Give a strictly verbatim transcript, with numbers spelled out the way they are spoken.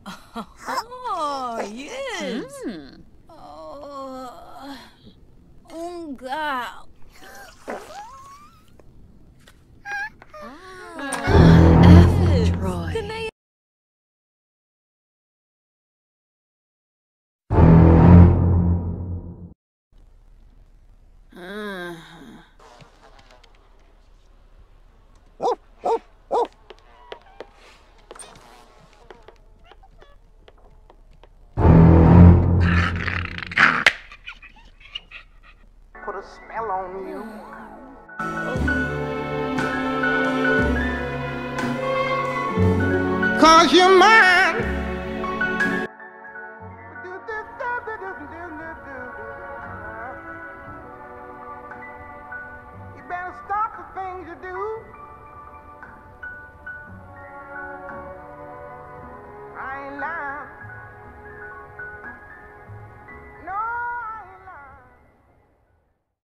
Oh, yes. Mm. Oh, unga. Ah, F, Troy. Uh. Put a spell on you. Cause you're mine.